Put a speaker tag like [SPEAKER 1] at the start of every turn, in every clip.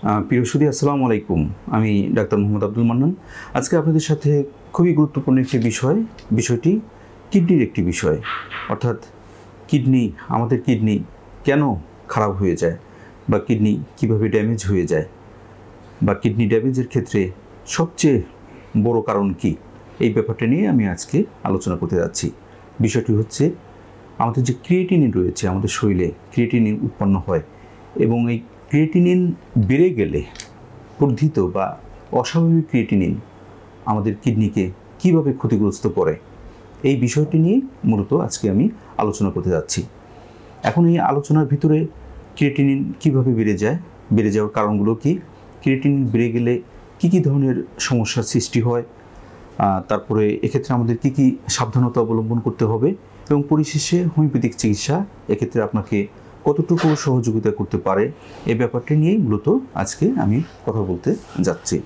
[SPEAKER 1] প্রিয় সুধী, আসসালামু আলাইকুম। আমি ডাক্তার মোহাম্মদ আব্দুল মান্নান। আজকে আপনাদের সাথে খুবই গুরুত্বপূর্ণ একটি বিষয়টি কিডনির একটি বিষয়, অর্থাৎ আমাদের কিডনি কেন খারাপ হয়ে যায় বা কিডনি কিভাবে ড্যামেজ হয়ে যায় বা কিডনি ড্যামেজের ক্ষেত্রে সবচেয়ে বড় কারণ কি, এই ব্যাপারটা নিয়ে আমি আজকে আলোচনা করতে যাচ্ছি। বিষয়টি হচ্ছে আমাদের যে ক্রিয়েটিনিন রয়েছে, আমাদের শরীরে ক্রিয়েটিনিন উৎপন্ন হয় এবং এই ক্রিয়েটিনিন বেড়ে গেলে বর্ধিত বা অস্বাভাবিক ক্রিয়েটিনিন আমাদের কিডনিকে কীভাবে ক্ষতিগ্রস্ত করে, এই বিষয়টি নিয়ে মূলত আজকে আমি আলোচনা করতে যাচ্ছি। এখন এই আলোচনার ভিতরে ক্রিয়েটিনিন কীভাবে বেড়ে যাওয়ার কারণগুলো কি, ক্রিয়েটিনিন বেড়ে গেলে কী ধরনের সমস্যার সৃষ্টি হয়, তারপরে এক্ষেত্রে আমাদের কী সাবধানতা অবলম্বন করতে হবে এবং পরিশেষে হোমিওপ্যাথিক চিকিৎসা এক্ষেত্রে আপনাকে কতটুকু সহযোগিতা করতে পারে, এই ব্যাপারটি নিয়েই মূলত আজকে আমি কথা বলতে যাচ্ছি।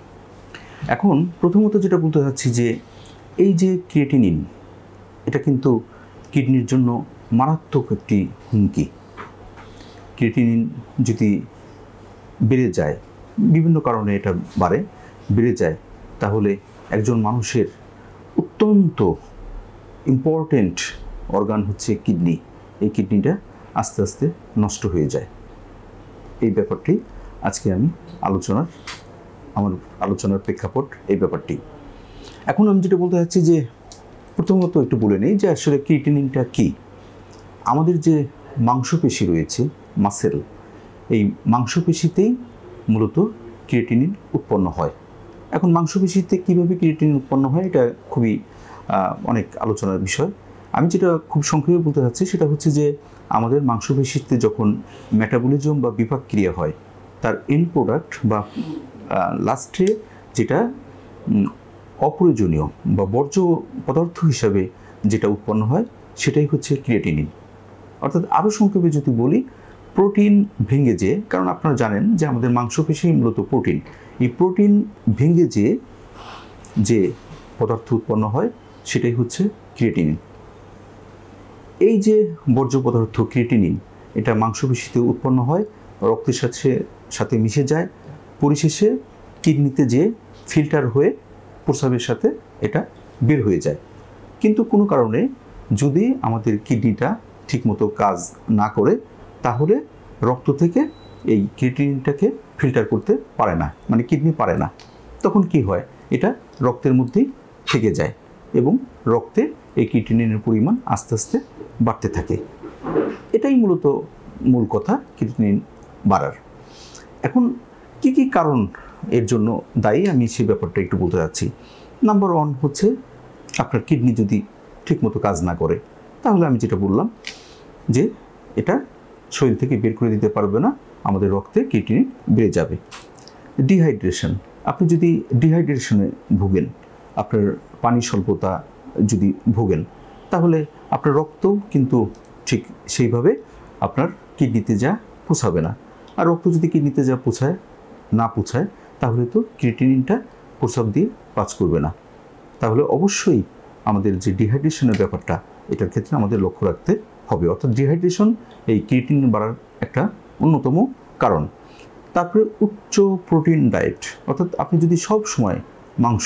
[SPEAKER 1] এখন প্রথমত যেটা বলতে চাচ্ছি যে এই যে ক্রিয়েটিনিন, এটা কিন্তু কিডনির জন্য মারাত্মক একটি হুমকি। ক্রিয়েটিনিন যদি বেড়ে যায়, বিভিন্ন কারণে এটা বেড়ে যায়, তাহলে একজন মানুষের অত্যন্ত ইম্পর্টেন্ট অর্গান হচ্ছে কিডনি। এই কিডনিটা আস্তে আস্তে নষ্ট হয়ে যায়। এই ব্যাপারটি আজকে আমি আমার আলোচনার প্রেক্ষাপট এই ব্যাপারটি। এখন আমি যেটা বলতে চাচ্ছি যে প্রথমত একটু বলে নিই যে আসলে ক্রিয়েটিনিনটা কি। আমাদের যে মাংসপেশি রয়েছে, মাসেল, এই মাংসপেশিতেই মূলত ক্রিয়েটিনিন উৎপন্ন হয়। এখন মাংসপেশিতে কীভাবে ক্রিয়েটিনিন উৎপন্ন হয়, এটা খুবই অনেক আলোচনার বিষয়। আমি যেটা খুব সংক্ষেপে বলতে চাচ্ছি সেটা হচ্ছে যে আমাদের মাংসপেশিতে যখন মেটাবলিজম বা বিপাক ক্রিয়া হয়, তার এন্ড প্রোডাক্ট বা লাস্টে যেটা অপ্রয়োজনীয় বা বর্জ্য পদার্থ হিসাবে যেটা উৎপন্ন হয়, সেটাই হচ্ছে ক্রিয়েটিনিন। অর্থাৎ আরও সংক্ষেপে যদি বলি, প্রোটিন ভেঙে যেয়ে, কারণ আপনারা জানেন যে আমাদের মাংসপেশি মূলত প্রোটিন, এই প্রোটিন ভেঙে যেয়ে যে পদার্থ উৎপন্ন হয় সেটাই হচ্ছে ক্রিয়েটিনিন। এই যে বর্জ্য পদার্থ ক্রিয়েটিনিন, এটা মাংসপেশিতে উৎপন্ন হয়, রক্তের সাথে মিশে যায়, পরিশেষে কিডনিতে যেয়ে ফিল্টার হয়ে প্রস্রাবের সাথে এটা বের হয়ে যায়। কিন্তু কোনো কারণে যদি আমাদের কিডনিটা ঠিকমতো কাজ না করে, তাহলে রক্ত থেকে এই ক্রিয়েটিনিনটাকে ফিল্টার করতে পারে না, মানে কিডনি পারে না। তখন কি হয়, এটা রক্তের মধ্যেই থেকে যায় এবং রক্তে এই ক্রিয়েটিনিনের পরিমাণ আস্তে আস্তে বাড়তে থাকে। এটাই মূলত মূল কথা ক্রিয়েটিনিন বাড়ার। এখন কি কারণ এর জন্য দায়ী, আমি সেই ব্যাপারটা একটু বলতে যাচ্ছি। নাম্বার 1 হচ্ছে আপনার কিডনি যদি ঠিকমতো কাজ না করে, তাহলে আমি যেটা বললাম যে এটা শরীর থেকে বের করে দিতে পারবে না, আমাদের রক্তে ক্রিয়েটিনিন বেড়ে যাবে। ডিহাইড্রেশন, আপনি যদি ডিহাইড্রেশনে ভোগেন, আপনার পানি স্বল্পতা যদি ভোগেন, তাহলে আপনার রক্ত কিন্তু ঠিক সেইভাবে আপনার কিডনিতে যা পৌঁছাবে না। আর রক্ত যদি কিডনিতে যা না পৌঁছায়, তাহলে তো ক্রিয়েটিনিনটা প্রস্রাব দিয়ে কাজ করবে না। তাহলে অবশ্যই আমাদের যে ডিহাইড্রেশনের ব্যাপারটা, এটার ক্ষেত্রে আমাদের লক্ষ্য রাখতে হবে। অর্থাৎ ডিহাইড্রেশন এই ক্রিয়েটিনিন বাড়ার একটা অন্যতম কারণ। তারপরে উচ্চ প্রোটিন ডায়েট, অর্থাৎ আপনি যদি সব সময় মাংস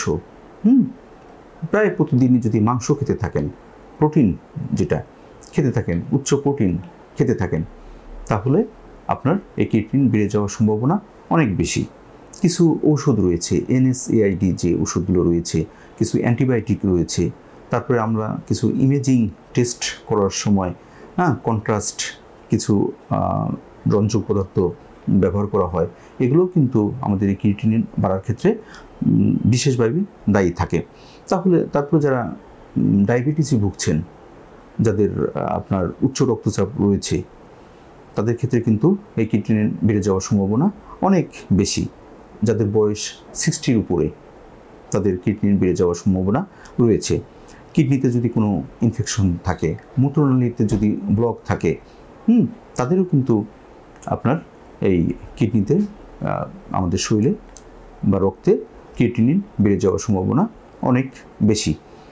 [SPEAKER 1] প্রায় প্রতিদিনই যদি মাংস খেতে থাকেন, প্রোটিন যেটা খেতে থাকেন, উচ্চ প্রোটিন খেতে থাকেন, তাহলে আপনার এই ক্রিয়েটিনিন বেড়ে যাওয়ার সম্ভাবনা অনেক বেশি। কিছু ঔষধ রয়েছে, NSAID যে ওষুধগুলো রয়েছে, কিছু অ্যান্টিবায়োটিক রয়েছে, তারপরে আমরা কিছু ইমেজিং টেস্ট করার সময় কন্ট্রাস্ট কিছু রঞ্জক পদার্থ ব্যবহার করা হয়, এগুলো কিন্তু আমাদের এই ক্রিয়েটিনিন বাড়ার ক্ষেত্রে বিশেষভাবে দায়ী থাকে। তারপরে যারা ডায়াবেটিসে ভুগছেন, যাদের আপনার উচ্চ রক্তচাপ রয়েছে, তাদের ক্ষেত্রে কিন্তু এই ক্রিয়েটিনিন বেড়ে যাওয়ার সম্ভাবনা অনেক বেশি। যাদের বয়স 60-র উপরে, তাদের ক্রিয়েটিনিন বেড়ে যাওয়ার সম্ভাবনা রয়েছে। কিডনিতে যদি কোনো ইনফেকশন থাকে, মূত্রনালীতে যদি ব্লক থাকে, তাদেরও কিন্তু আপনার এই কিডনিতে, আমাদের শরীরে বা রক্তে ক্রিয়েটিনিন বেড়ে যাওয়ার সম্ভাবনা অনেক বেশি।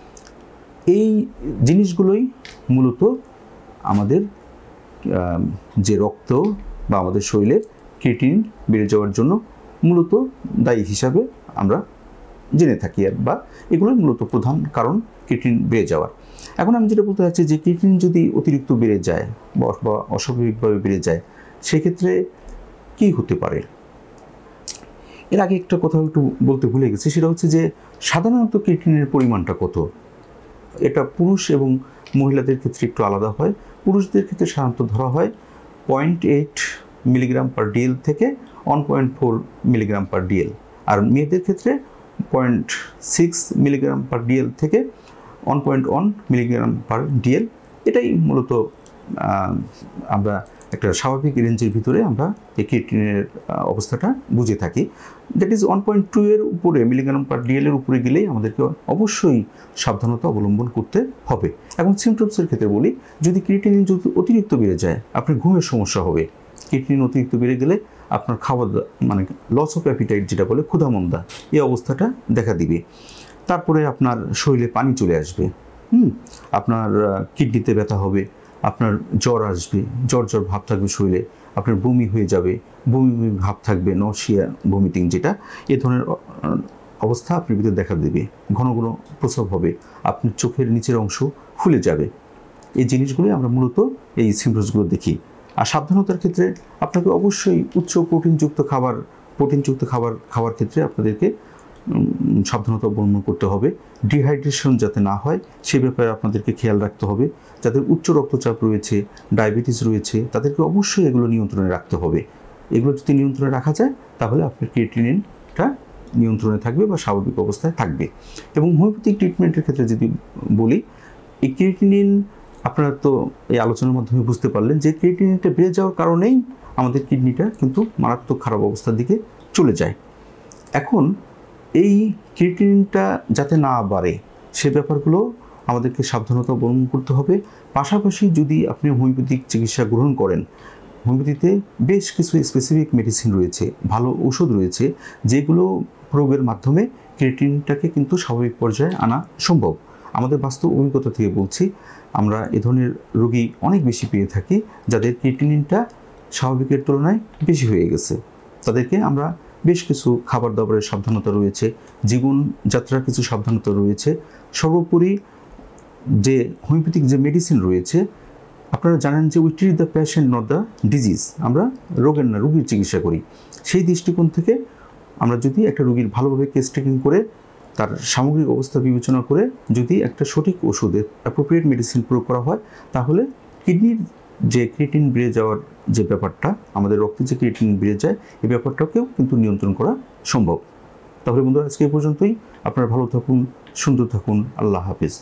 [SPEAKER 1] এই জিনিসগুলোই মূলত আমাদের যে রক্ত বা আমাদের শরীরে ক্রিয়েটিনিন বেড়ে যাওয়ার জন্য মূলত দায়ী হিসাবে আমরা জেনে থাকি বা এগুলোই মূলত প্রধান কারণ ক্রিয়েটিনিন বেড়ে যাওয়ার। এখন আমি যেটা বলতে চাচ্ছি যে ক্রিয়েটিনিন যদি অতিরিক্ত বেড়ে যায় বা অস্বাভাবিকভাবে বেড়ে যায় সেক্ষেত্রে কী হতে পারে। এর আগে একটা কথা একটু বলতে ভুলে গেছি, সেটা হচ্ছে যে সাধারণত ক্রিয়েটিনিনের পরিমাণটা কত, এটা পুরুষ এবং মহিলাদের ক্ষেত্রে একটু আলাদা হয়। পুরুষদের ক্ষেত্রে সাধারণত ধরা হয় 0.8 মিলিগ্রাম পার ডিএল থেকে 1.4 মিলিগ্রাম পার ডিএল, আর মেয়েদের ক্ষেত্রে 0.6 মিলিগ্রাম পার ডিএল থেকে 1.1 মিলিগ্রাম পার ডিএল। এটাই মূলত আমরা একটা স্বাভাবিক রেঞ্জের ভিতরে আমরা এই ক্রিয়েটিনিনের অবস্থাটা বুঝে থাকি। দ্যাট ইজ 1.2 এর উপরে মিলিগ্রাম পার ডিএল এর উপরে গেলেই আমাদেরকে অবশ্যই সাবধানতা অবলম্বন করতে হবে। এখন সিমটমসের ক্ষেত্রে বলি, যদি ক্রিয়েটিনিন যদি অতিরিক্ত বেড়ে যায় আপনার ঘুমের সমস্যা হবে। ক্রিয়েটিনিন অতিরিক্ত বেড়ে গেলে আপনার খাবার মানে লস অফ অ্যাপিটাইট যেটা বলে ক্ষুধামন্দা এই অবস্থাটা দেখা দিবে। তারপরে আপনার শরীরে পানি চলে আসবে, আপনার কিডনিতে ব্যথা হবে, আপনার জ্বর আসবে, জ্বর ভাব থাকবে শরীরে, আপনার বমি হয়ে যাবে, বমি ভাব থাকবে, নশিয়া ভমিটিং যেটা, এ ধরনের অবস্থা আপনার ভিতরে দেখা দেবে। ঘন ঘন প্রস্রাব হবে, আপনার চোখের নিচের অংশ ফুলে যাবে। এই জিনিসগুলি আমরা মূলত এই সিমটমসগুলো দেখি। আর সাবধানতার ক্ষেত্রে আপনাকে অবশ্যই উচ্চ প্রোটিনযুক্ত খাবার খাওয়ার ক্ষেত্রে আপনাদেরকে সাবধানতা অবলম্বন করতে হবে। ডিহাইড্রেশন যাতে না হয় সে ব্যাপারে আপনাদেরকে খেয়াল রাখতে হবে। যাদের উচ্চ রক্তচাপ রয়েছে, ডায়াবেটিস রয়েছে, তাদেরকে অবশ্যই এগুলো নিয়ন্ত্রণে রাখতে হবে। এগুলো যদি নিয়ন্ত্রণে রাখা যায় তাহলে আপনার ক্রিয়েটিনিনটা নিয়ন্ত্রণে থাকবে বা স্বাভাবিক অবস্থায় থাকবে। এবং হোমিওপ্যাথিক ট্রিটমেন্টের ক্ষেত্রে যদি বলি, এই ক্রিয়েটিনিন আপনারা তো এই আলোচনার মাধ্যমে বুঝতে পারলেন যে ক্রিয়েটিনিনটা বেড়ে যাওয়ার কারণেই আমাদের কিডনিটা কিন্তু মারাত্মক খারাপ অবস্থার দিকে চলে যায়। এখন এই ক্রিয়েটিনিনটা যাতে না বাড়ে সে ব্যাপারগুলো আমাদেরকে সাবধানতা অবলম্বন করতে হবে। পাশাপাশি যদি আপনি হোমিওপ্যাথিক চিকিৎসা গ্রহণ করেন, হোমিওপ্যাথিতে বেশ কিছু স্পেসিফিক মেডিসিন রয়েছে, ভালো ওষুধ রয়েছে, যেগুলো প্রয়োগের মাধ্যমে ক্রিয়েটিনিনটাকে কিন্তু স্বাভাবিক পর্যায়ে আনা সম্ভব। আমাদের বাস্তব অভিজ্ঞতা থেকে বলছি, আমরা এ ধরনের রোগী অনেক বেশি পেয়ে থাকি যাদের ক্রিয়েটিনিনটা স্বাভাবিকের তুলনায় বেশি হয়ে গেছে। তাদেরকে আমরা বেশ কিছু খাবার দাবারের সাবধানতা রয়েছে, জীবনযাত্রার কিছু সাবধানতা রয়েছে, সর্বোপরি যে হোমিওপ্যাথিক যে মেডিসিন রয়েছে, আপনারা জানেন যে we treat the patient not the disease, আমরা রোগের না রোগীর চিকিৎসা করি। সেই দৃষ্টিকোণ থেকে আমরা যদি একটা রোগীর ভালোভাবে কেস টেকিং করে তার সামগ্রিক অবস্থা বিবেচনা করে যদি একটা সঠিক ওষুধের অ্যাপ্রোপ্রিয়েট মেডিসিন প্রয়োগ করা হয় তাহলে কিডনির যে ক্রিয়েটিনিন বেড়ে যাওয়ার যে ব্যাপারটা, আমাদের রক্তে যে ক্রিয়েটিনিন বেড়ে যায় এই ব্যাপারটাকেও কিন্তু নিয়ন্ত্রণ করা সম্ভব। তাহলে বন্ধুরা আজকে এই পর্যন্তই। আপনারা ভালো থাকুন, সুন্দর থাকুন, আল্লাহ হাফেজ।